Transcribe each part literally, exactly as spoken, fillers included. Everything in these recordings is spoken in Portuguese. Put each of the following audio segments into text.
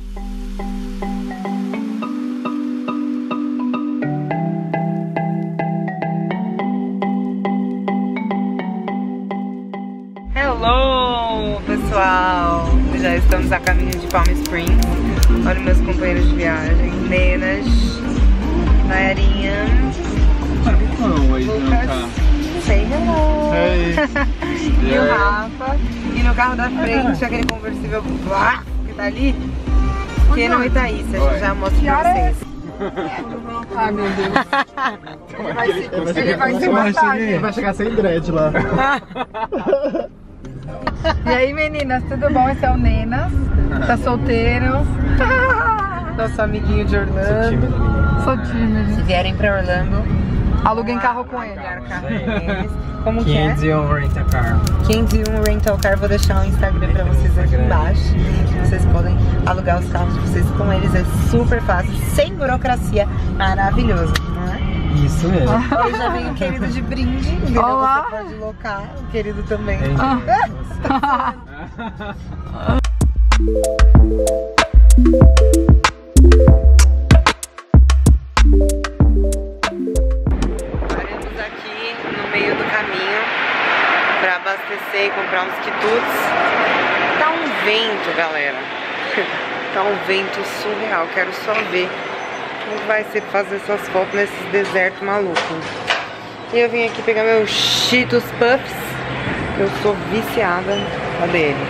Hello, pessoal! Já estamos a caminho de Palm Springs. Olha meus companheiros de viagem. Nenas, Nayarinha, Lucas, say hello! Hey. E o Rafa. E no carro da frente, aquele conversível que tá ali, que no Itaí, a gente já mostra pra vocês. Ai, meu Deus. Ele vai, se, ele vai se matar. Ele vai chegar sem dread lá. E aí, meninas, tudo bom? Esse é o Nenas. Tá solteiro. Nosso amiguinho de Orlando. Sou tímido, menino. Sou tímido. Se vierem pra Orlando, aluguem carro com ele. Como que é? quinhentos e um Rental Car. quinhentos e um Rental Car, vou deixar o Instagram pra vocês aqui embaixo. Vocês podem alugar os carros de vocês com eles, é super fácil, sem burocracia, maravilhoso, não é? Isso mesmo. Eu já venho o querido de brinde, entendeu? Olá. Você pode locar, o querido também. Ah. Paramos aqui no meio do caminho pra abastecer e comprar uns quitutes. Tá um vento, galera. Tá um vento surreal. Quero só ver como vai ser fazer essas fotos nesses desertos malucos. E eu vim aqui pegar meus Cheetos Puffs. Eu sou viciada. Cadê ele?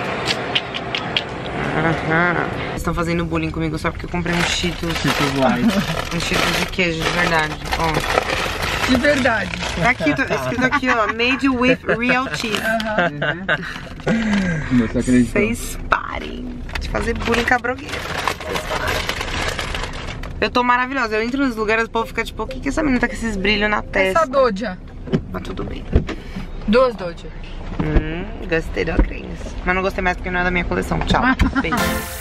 Aham. Eles estão fazendo bullying comigo só porque eu comprei um Cheetos. Cheetos Light. Um Cheetos de queijo, de verdade. Ó. De verdade. Tá aqui, tá escrito aqui, ó. Made with real cheese. Uhum. Vocês parem de fazer bullying cabrogueiro. Eu tô maravilhosa. Eu entro nos lugares e o povo fica tipo, o que que essa menina tá com esses brilhos na testa? Essa Doja. Mas tudo bem. Duas Doja. Hum, gostei da Greens. Mas não gostei mais porque não é da minha coleção. Tchau. Beijo.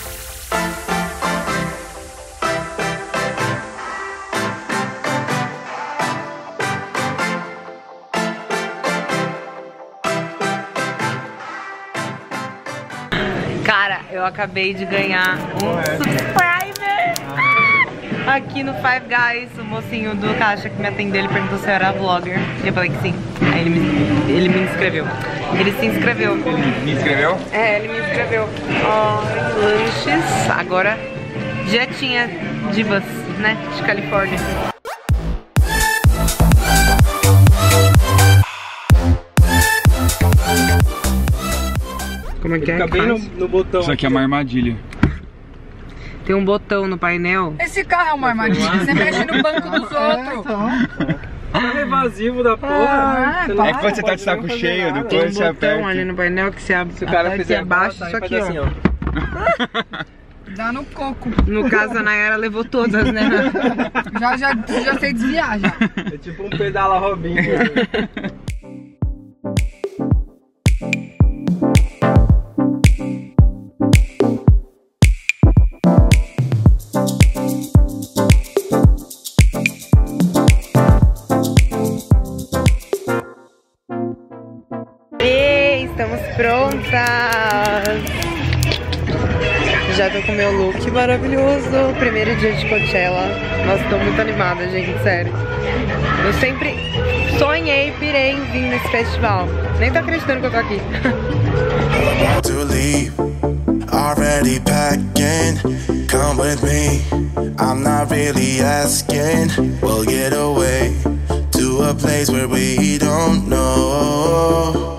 Cara, eu acabei de ganhar um subscriber aqui no Five Guys. O mocinho do caixa que me atendeu, ele perguntou se eu era vlogger. E eu falei que sim. Aí ele me, ele me inscreveu. Ele se inscreveu. Ele me inscreveu? É, ele me inscreveu. Ó, lanches. Agora dietinha divas, né? De Califórnia. Como é que é? Fica bem no, no botão. Isso aqui é uma armadilha. Tem um botão no painel. Esse carro é uma armadilha. Você mexe no banco dos outros. É evasivo da porra. Ah, né? para. É quando você tá de saco cheio, Tem depois um você botão aperta. ali no painel que você abre. Se o cara aperta fizer aqui abaixo, tá, isso aqui, faz assim, ó. Dá no coco. No caso, a Nayara levou todas, né? Já, já, já sei desviar, já. É tipo um pedala Robinho. E estamos prontas! Já tô com meu look maravilhoso. Primeiro dia de Coachella. Nossa, tô muito animada, gente, sério. Eu sempre sonhei, pirei em vir nesse festival. Nem tô acreditando que eu tô aqui. To leave, already packing. Come with me, I'm not really asking. We'll get away to a place where we don't know.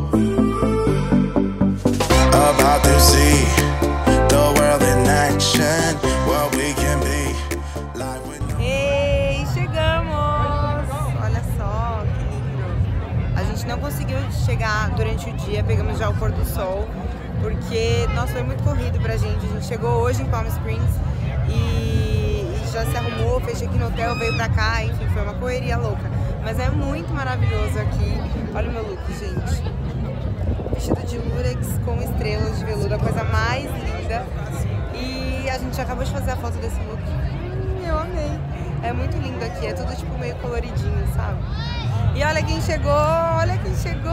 About to see the world in action, what we can be. Life with... Ei, chegamos! Olha só, que lindo. A gente não conseguiu chegar durante o dia, pegamos já o pôr do sol, porque, nossa, foi muito corrido pra gente. A gente chegou hoje em Palm Springs e, e já se arrumou, fechou aqui no hotel, veio pra cá, enfim, foi uma correria louca. Mas é muito maravilhoso aqui. Olha o meu look, gente. Vestido de lurex com estrelas de veludo, a coisa mais linda. E a gente acabou de fazer a foto desse look. Hum, eu amei. É muito lindo aqui, é tudo tipo meio coloridinho, sabe? E olha quem chegou, olha quem chegou!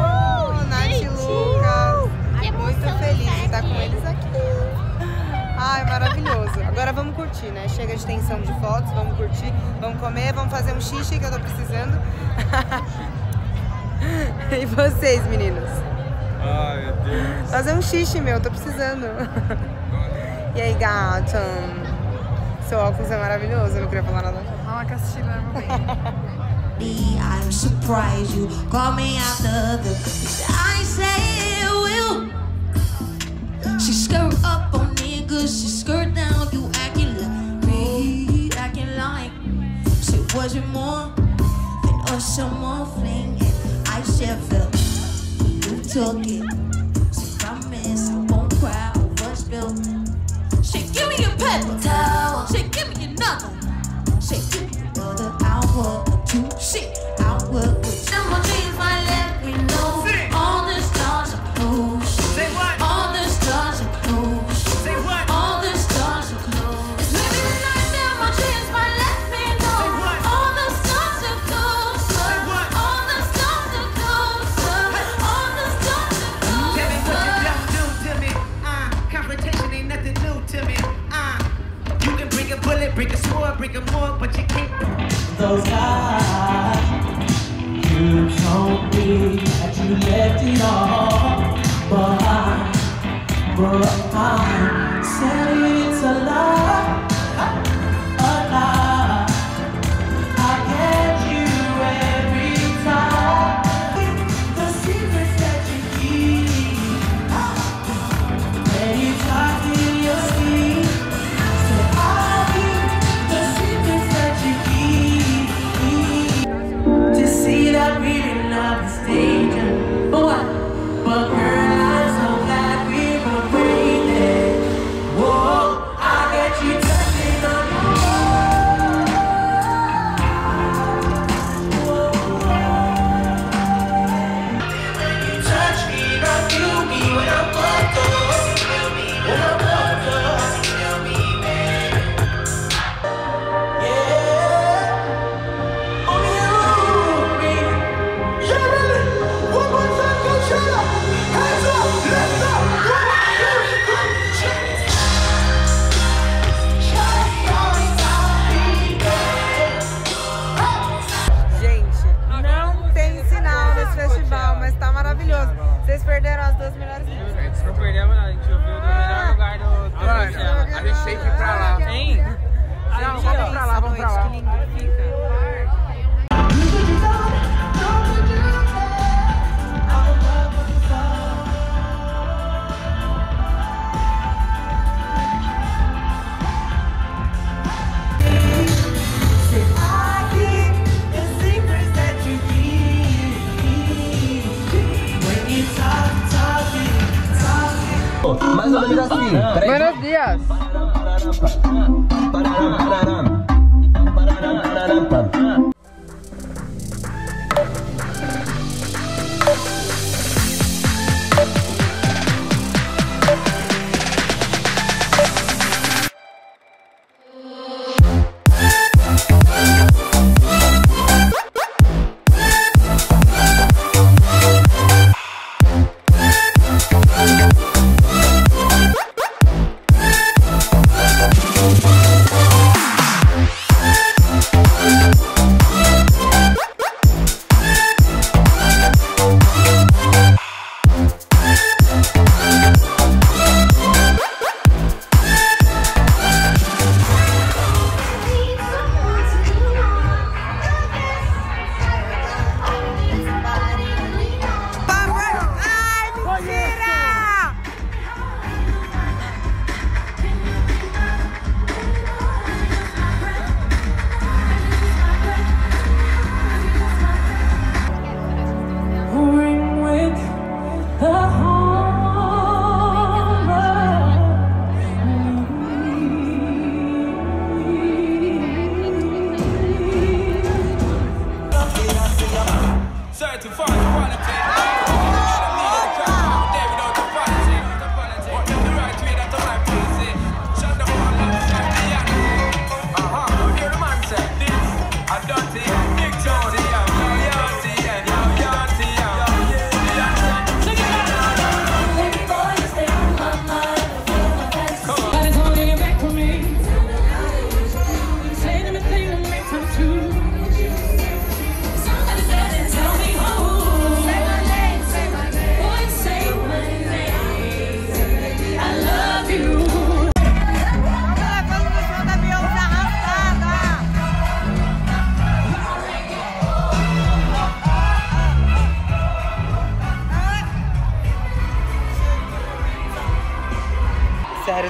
Uh, Nath e Lucas! Muito feliz de estar com eles aqui. Ai, maravilhoso. Agora vamos curtir, né? Chega de tensão de fotos, vamos curtir, vamos comer, vamos fazer um xixi que eu tô precisando. E vocês, meninos? Ai, meu Deus. Fazer um xixi, meu, tô precisando. E aí, gato? Seu óculos é maravilhoso, eu não queria falar nada. Olha que assistindo I'm surprised you call me after the I say it will. She skirt up on niggas, she skirt down, you acting like me, acting like she wasn't more than a summer fling. And I said, felt you took it. She promised I won't cry over spilled. She give me a paper towel, she give me another. She give me another hour or two. She out work with some more dreams might let me know. All the stars are close. Say what? All the stars are close. Say what? All the stars are close. It's maybe the night that my dreams might let me know. Say what? All the stars are close. Say what? All the stars are close. All the stars are close. Tell me what you don't do to me. Uh, confrontation ain't nothing new to me. Uh, you can bring a bullet, bring a sword, bring a more, but you can't. Those eyes, you told me that you left it all behind, but I said it's a lie, a lie. I get you every time. The secrets that you keep, when you talk in your sleep, say I'll be the secrets that you keep. To see that reading of the stage, but what? But girl, I'm so glad we were breathing. Whoa, I get you touching on your whoa, when you touch me, I feel me when I'm fucked up. When I'm fucked up, feel me, man. Yeah. Gente, não tem sinal nesse festival, mas tá maravilhoso. Vocês perderam as duas melhores músicas. A gente não perdeu nada, a gente ouviu do melhor lugar do, do Mano, a deixei que ir pra lá. Hein? Não, vamos pra lá, vamos pra lá. Que lindo fica. Mais ou menos assim. Buenos dias. Pararam, pararam. Pararam, pararam, pararam.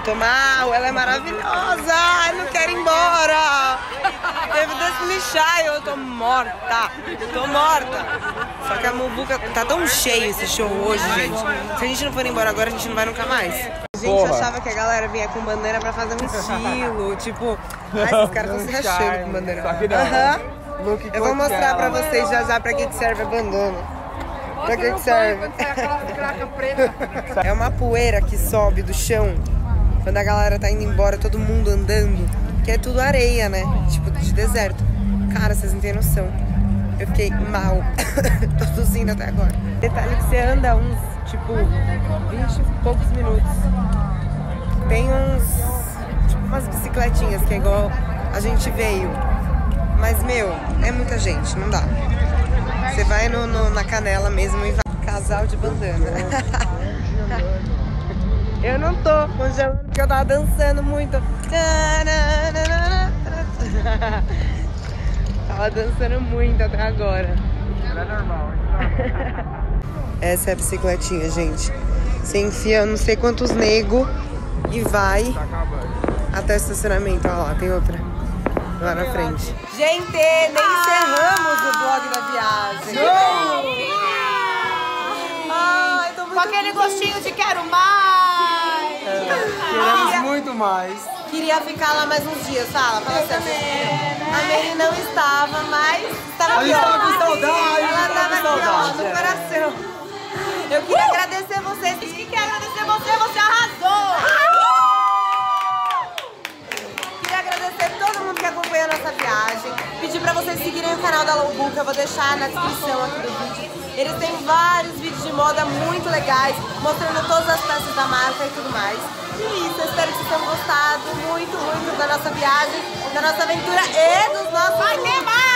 tô mal, ela é maravilhosa, ai, não quero ir embora. Teve deslixar e eu tô morta, tô morta. Só que a Muvuca tá tão cheio esse show hoje, gente. Se a gente não for embora agora, a gente não vai nunca mais. A gente Porra. achava que a galera vinha com bandeira pra fazer um estilo, tipo, ai, esses caras estão se rachando com bandeira. Uhum. Eu vou mostrar pra vocês já já pra que que serve a bandana. Pra que que serve? É uma poeira que sobe do chão quando a galera tá indo embora, todo mundo andando, que é tudo areia, né? Tipo, de deserto. Cara, vocês não têm noção. Eu fiquei mal. Tô tossindo até agora. Detalhe que você anda uns, tipo, vinte e poucos minutos. Tem uns, tipo, umas bicicletinhas que é igual a gente veio. Mas, meu, é muita gente, não dá. Você vai no, no, na canela mesmo e vai. Casal de bandana. Eu não tô congelando porque eu tava dançando muito. Tava dançando muito até agora. Era normal. Essa é a bicicletinha, gente. Você enfia não sei quantos nego e vai até o estacionamento. Olha lá, tem outra lá na frente. Gente, nem encerramos o vlog da viagem. Ai, tô muito com aquele gostinho de quero mais. É, queremos muito mais. Queria ficar lá mais uns dias, fala, fala assim. A Mary não estava, mas estava aqui, ó. Com saudade, ela estava aqui, ó, no é. coração. Eu queria uh! agradecer vocês. Diz que quer agradecer você, você arrasou! Queria agradecer todo mundo que acompanhou a nossa viagem. Pedir pra vocês seguirem o canal da Lowbook, eu vou deixar na descrição aqui do vídeo. Eles têm vários vídeos de moda muito legais, mostrando todas as peças da marca e tudo mais. E isso, eu espero que vocês tenham gostado muito, muito da nossa viagem, da nossa aventura e dos nossos... Vai ter mais!